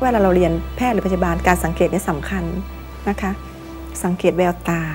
ว่าเราเรียนแพทย์หรือพยาบาลการสังเกตนี่สำคัญนะคะสังเกตแววตา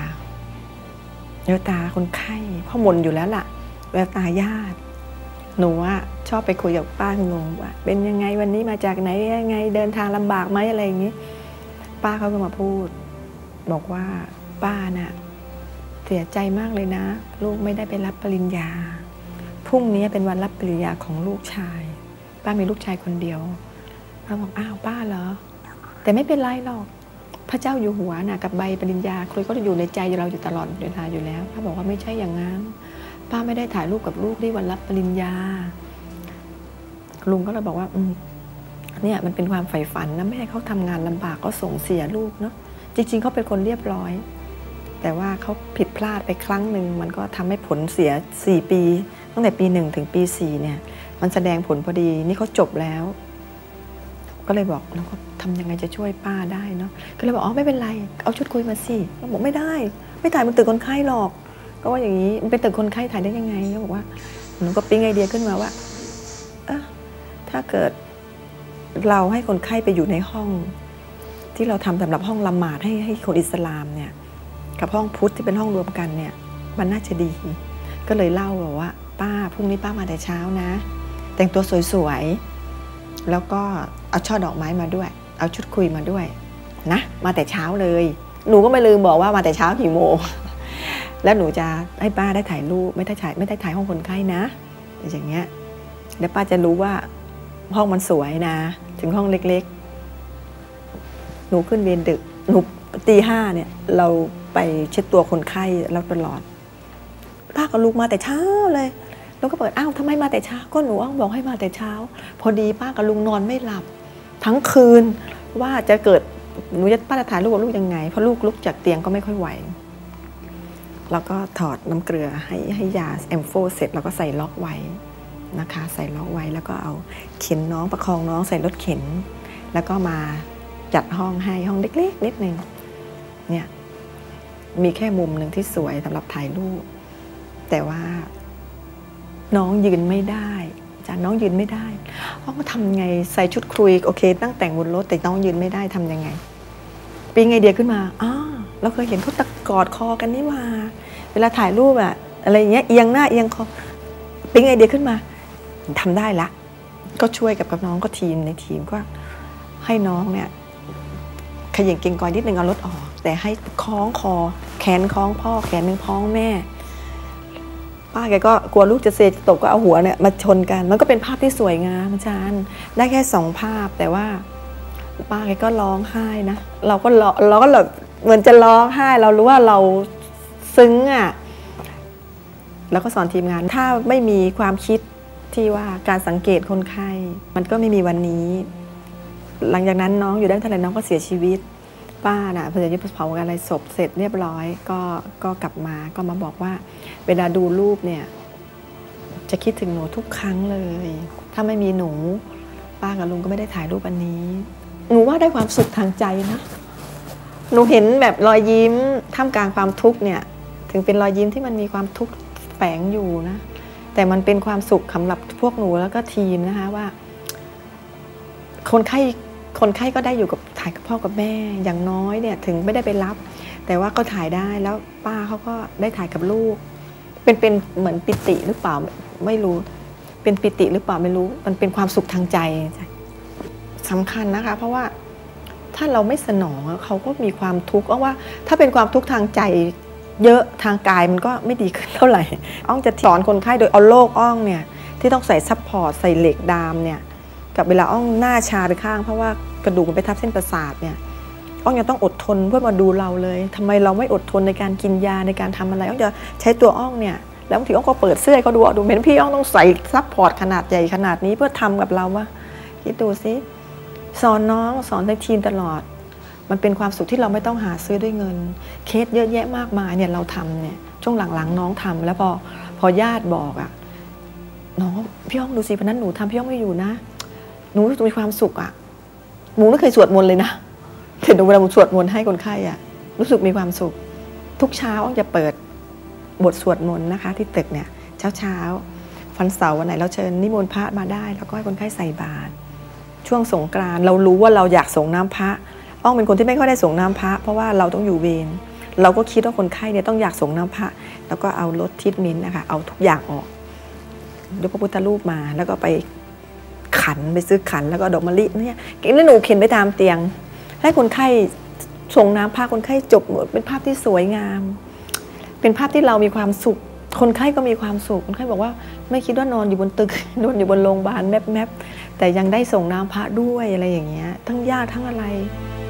คนไข้ข้อมูลอยู่แล้วล่ะแววตาญาติหนูชอบไปคุยกับป้าหนูว่าเป็นยังไงวันนี้มาจากไหนยังไงเดินทางลำบากไหมอะไรอย่างนี้ป้าเขาก็มาพูดบอกว่าป้าน่ะเสียใจมากเลยนะลูกไม่ได้ไปรับปริญญาพรุ่งนี้เป็นวันรับปริญญาของลูกชายป้ามีลูกชายคนเดียวป้าบอกอ้าวป้าเหรอแต่ไม่เป็นไรหรอกพระเจ้าอยู่หัวน่ะกับใบปริญญาคุยก็จะอยู่ในใจเราอยู่ตลอดเวลาอยู่แล้วป้าบอกว่าไม่ใช่อย่างนั้นป้าไม่ได้ถ่ายรูปกับลูกที่วันรับปริญญาลุงก็เลยบอกว่าเนี่ยมันเป็นความใฝ่ฝันนะไม่ให้เขาทำงานลำบากก็ส่งเสียลูกเนาะจริงๆเขาเป็นคนเรียบร้อยแต่ว่าเขาผิดพลาดไปครั้งหนึ่งมันก็ทำให้ผลเสีย4 ปีตั้งแต่ปี 1ถึงปี 4เนี่ยมันแสดงผลพอดีนี่เขาจบแล้วก็เลยบอกเราก็ทำยังไงจะช่วยป้าได้เนาะก็เลยบอกอ๋อไม่เป็นไรเอาชุดคุยมาสิเขาบอกไม่ได้ไม่ถ่ายบนตึกคนไข้หรอกก็ว่าอย่างนี้มันเป็นตึกคนไข้ถ่ายได้ยังไงเขาบอกว่าหนูก็ปิ๊งไอเดียขึ้นมาว่าถ้าเกิดเราให้คนไข้ไปอยู่ในห้องที่เราทำสำหรับห้องละหมาดให้คนอิสลามเนี่ยกับห้องพุทธที่เป็นห้องรวมกันเนี่ยมันน่าจะดีก็เลยเล่าบอกว่าป้าพรุ่งนี้ป้ามาแต่เช้านะแต่งตัวสวยๆแล้วก็เอาช่อดอกไม้มาด้วยเอาชุดคุยมาด้วยนะมาแต่เช้าเลยหนูก็ไม่ลืมบอกว่ามาแต่เช้ากี่โมงแล้วหนูจะให้ป้าได้ถ่ายรูปไม่ได้ถ่ายห้องคนไข้นะอย่างเงี้ยเดี๋ยวป้าจะรู้ว่าห้องมันสวยนะถึงห้องเล็กๆหนูขึ้นเวรดึกหนูตี 5เนี่ยเราไปเช็ดตัวคนไข้แล้วตลอดป้ากับลูกมาแต่เช้าเลยแล้วก็เปิดอ้าวทำไมมาแต่เช้าก็หนูบอกให้มาแต่เช้าพอดีป้ากับลุงนอนไม่หลับทั้งคืนว่าจะเกิดหนูจะป้าจะถ่ายรูปกับลูกยังไงเพราะลูกลุกจากเตียงก็ไม่ค่อยไหวแล้วก็ถอดน้ำเกลือให้ยาแอมโฟเสร็จแล้วก็ใส่ล็อกไว้นะคะใส่ล็อกไว้แล้วก็เอาเข็นน้องประคองน้องใส่รถเข็นแล้วก็มาจัดห้องให้ห้องเล็กๆนิดนึงเนี่ยมีแค่มุมหนึ่งที่สวยสำหรับถ่ายรูปแต่ว่าน้องยืนไม่ได้จ้ะน้องยืนไม่ได้ก็ทำไงใส่ชุดคุยโอเคตั้งแต่งบนรถแต่น้องยืนไม่ได้ทำยังไงปีไงเดียขึ้นมาเราเคยเห็นเขาตะกอดคอกันนี่ว่าเวลาถ่ายรูปอะไรอย่างเงี้ยเอียงหน้าเอียงคอปีไงเดียขึ้นมาทำได้ละก็ช่วยกับน้องก็ทีมในทีมก็ให้น้องเนี่ยขย่งเก่งกอยนิดนึงเอารถออกแต่ให้คล้องคอแขนคล้องพ่อแขนนึงคล้องแม่ป้าแกก็กลัวลูกจะเซจะตกก็เอาหัวเนี่ยมาชนกันมันก็เป็นภาพที่สวยงามอาจารย์ได้แค่2 ภาพแต่ว่าป้าแกก็ร้องไห้นะเราก็แบบเหมือนจะร้องไห้เรารู้ว่าเราซึ้งแล้วก็สอนทีมงานถ้าไม่มีความคิดที่ว่าการสังเกตคนไข้มันก็ไม่มีวันนี้หลังจากนั้นน้องอยู่ได้เท่าไหร่น้องก็เสียชีวิตป้าพอจะยึดเผาอะไรศพเสร็จเรียบร้อยก็กลับมาก็มาบอกว่าเวลาดูรูปเนี่ยจะคิดถึงหนูทุกครั้งเลยถ้าไม่มีหนูป้ากับลุงก็ไม่ได้ถ่ายรูปอันนี้หนูว่าได้ความสุขทางใจนะหนูเห็นแบบรอยยิ้มท่ามกลางความทุกข์เนี่ยถึงเป็นรอยยิ้มที่มันมีความทุกข์แฝงอยู่นะแต่มันเป็นความสุขสำหรับพวกหนูแล้วก็ทีมนะคะว่าคนไข้ก็ได้อยู่กับถ่ายกับพ่อกับแม่อย่างน้อยเนี่ยถึงไม่ได้ไปรับแต่ว่าก็ถ่ายได้แล้วป้าเขาก็ได้ถ่ายกับลูกเป็นเหมือนปิติหรือเปล่าไม่รู้เป็นปิติหรือเปล่าไม่รู้มันเป็นความสุขทางใจสำคัญนะคะเพราะว่าถ้าเราไม่สนองเขาก็มีความทุกข์ว่าถ้าเป็นความทุกข์ทางใจเยอะทางกายมันก็ไม่ดีขึ้นเท่าไหร่อ้องจะสอนคนไข้โดยเอาโรคอ้องเนี่ยที่ต้องใส่ซัพพอร์ตใส่เหล็กดามเนี่ยกับเวลาอ้องหน้าชาไปข้างเพราะว่ากระดูกมันไปทับเส้นประสาทเนี่ยอ้องยังต้องอดทนเพื่อมาดูเราเลยทำไมเราไม่อดทนในการกินยาในการทำอะไรอ้องจะใช้ตัวอ้องเนี่ยแล้วบางทีอ้องก็เปิดเสื้อเขาดูเห็นพี่อ้องต้องใส่ซัพพอร์ตขนาดใหญ่ขนาดนี้เพื่อทำกับเราว่าคิดดูสิสอนน้องสอนในทีมตลอดมันเป็นความสุขที่เราไม่ต้องหาซื้อด้วยเงินเคสเยอะแยะมากมายเนี่ยเราทำเนี่ยช่วงหลังๆน้องทำแล้วพอญาติบอกน้องพี่อ้องดูสิวันนั้นหนูทำพี่อ้องไม่อยู่นะหนูมีความสุขหนูไม่เคยสวดมนต์เลยนะแต่เวลาหนูสวดมนต์ให้คนไข้รู้สึกมีความสุขทุกเช้าอ้องจะเปิดบทสวดมนต์นะคะที่ตึกเนี่ยเช้าวันเสาร์วันไหนเราเชิญนิมนต์พระมาได้แล้วก็ให้คนไข้ใส่บาตรช่วงสงกรานต์เรารู้ว่าเราอยากส่งน้ำพระอ้องเป็นคนที่ไม่ค่อยได้ส่งน้ำพระเพราะว่าเราต้องอยู่เวรเราก็คิดว่าคนไข้เนี่ยต้องอยากส่งน้ำพระแล้วก็เอารถทิศมิ้นนะคะเอาทุกอย่างออกยกพระพุทธรูปมาแล้วก็ไปขันไปซื้อขันแล้วก็ดอกมะลิเนี่ยแล้วหนูเข็นไปตามเตียงให้คนไข้ส่งน้ำพระคนไข้จบหมดเป็นภาพที่สวยงามเป็นภาพที่เรามีความสุขคนไข้ก็มีความสุขคนไข้บอกว่าไม่คิดว่านอนอยู่บนตึกนอนอยู่บนโรงพยาบาลแมบแต่ยังได้ส่งน้ำพระด้วยอะไรอย่างเงี้ยทั้งญาติทั้งอะไร